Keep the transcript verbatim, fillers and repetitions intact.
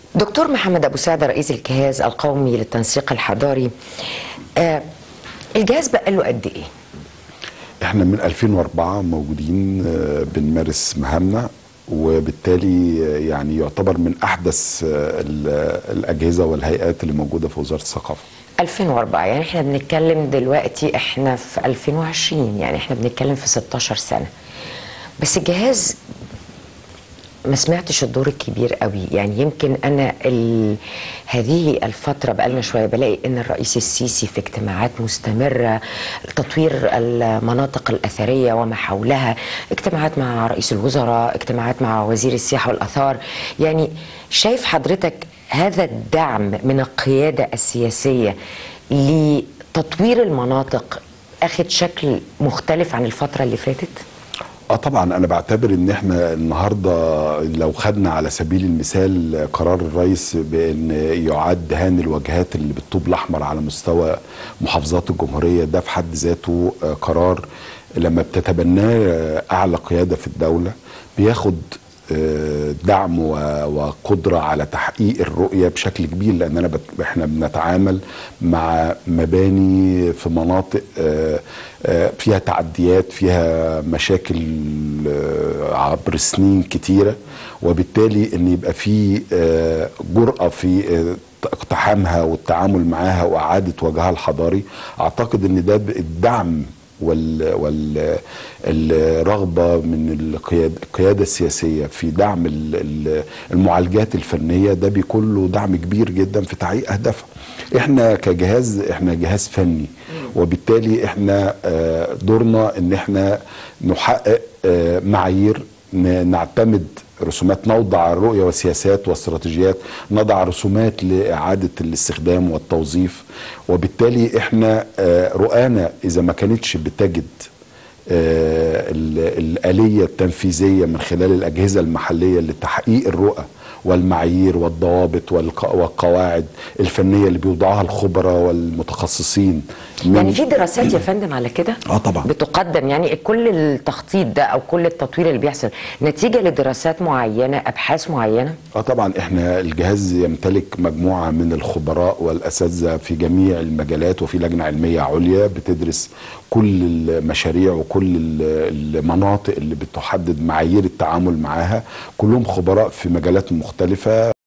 دكتور محمد أبو سعدة رئيس الجهاز القومي للتنسيق الحضاري، آه الجهاز بقى له قد إيه؟ احنا من ألفين وأربعة موجودين آه بنمارس مهامنا، وبالتالي آه يعني يعتبر من أحدث آه الأجهزة والهيئات اللي موجودة في وزارة الثقافة. ألفين وأربعة يعني احنا بنتكلم دلوقتي احنا في ألفين وعشرين، يعني احنا بنتكلم في ستاشر سنة. بس الجهاز ما سمعتش الدور الكبير قوي، يعني يمكن انا ال... هذه الفتره بقالنا شويه بلاقي ان الرئيس السيسي في اجتماعات مستمره تطوير المناطق الاثريه وما حولها، اجتماعات مع رئيس الوزراء، اجتماعات مع وزير السياحه والاثار. يعني شايف حضرتك هذا الدعم من القياده السياسيه لتطوير المناطق اخذ شكل مختلف عن الفتره اللي فاتت؟ اه طبعا انا بعتبر ان احنا النهارده لو خدنا على سبيل المثال قرار الرئيس بان يعاد دهان الواجهات اللي بالطوب الاحمر على مستوى محافظات الجمهوريه، ده في حد ذاته قرار لما بتتبناه اعلى قياده في الدوله بياخد دعم وقدره على تحقيق الرؤيه بشكل كبير، لان انا بت... احنا بنتعامل مع مباني في مناطق فيها تعديات، فيها مشاكل عبر سنين كتيره، وبالتالي ان يبقى في جرأه في اقتحامها والتعامل معاها واعاده وجهها الحضاري. اعتقد ان ده الدعم وال والرغبه من القياده القياده السياسيه في دعم المعالجات الفنيه، ده بيكون له دعم كبير جدا في تحقيق اهدافها. احنا كجهاز احنا جهاز فني، وبالتالي احنا دورنا ان احنا نحقق معايير، نعتمد رسومات، نوضع رؤية وسياسات واستراتيجيات، نضع رسومات لإعادة الاستخدام والتوظيف. وبالتالي احنا رؤانا إذا ما كانتش بتجد الآلية التنفيذية من خلال الأجهزة المحلية لتحقيق الرؤى والمعايير والضوابط والقواعد الفنية اللي بيوضعها الخبراء والمتخصصين. يعني في دراسات يا فندم على كده؟ اه طبعا بتقدم، يعني كل التخطيط ده او كل التطوير اللي بيحصل نتيجة لدراسات معينة، ابحاث معينة؟ اه طبعا احنا الجهاز يمتلك مجموعة من الخبراء والاساتذة في جميع المجالات، وفي لجنة علمية عليا بتدرس كل المشاريع وكل المناطق اللي بتحدد معايير التعامل معاها، كلهم خبراء في مجالات مختلفة.